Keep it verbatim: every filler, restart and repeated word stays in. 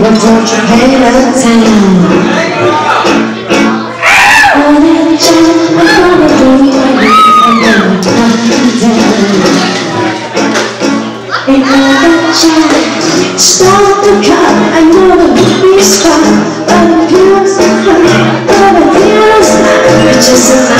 But don't you hate a time? On that job, I'm gonna do it again. I'm gonna knock you down. And on that job, start the car. I'm gonna be strong. But the pills are hurt, but the pills are just